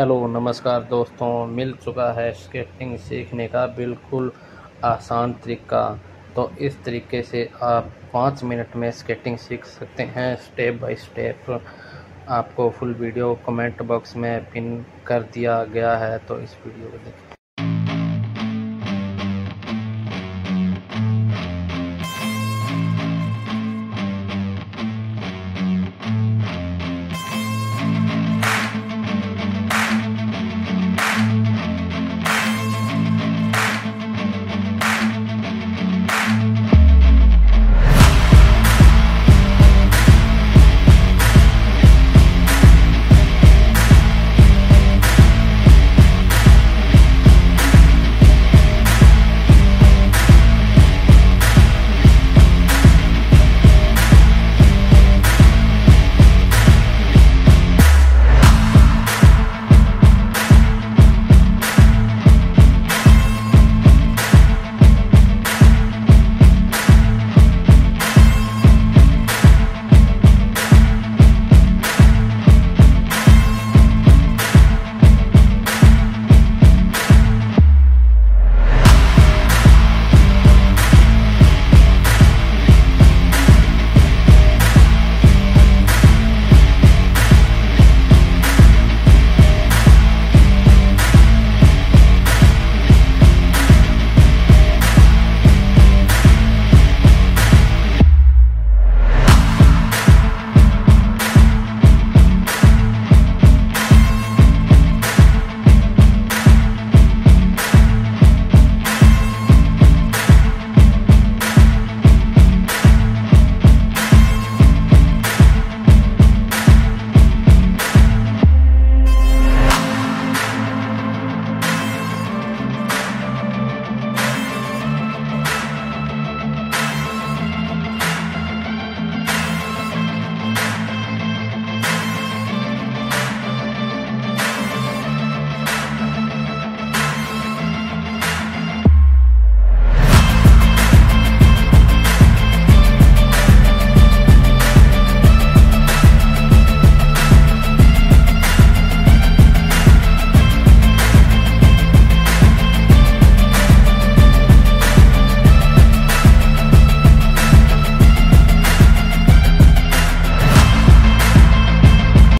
Hello नमस्कार दोस्तों, मिल चुका है स्केटिंग सीखने का बिल्कुल आसान तरीका। तो इस तरीके से आप 5 मिनट में स्केटिंग सीख सकते हैं स्टेप बाय स्टेप। आपको फुल वीडियो कमेंट बॉक्स में पिन कर दिया गया है, तो इस वीडियो को देखें।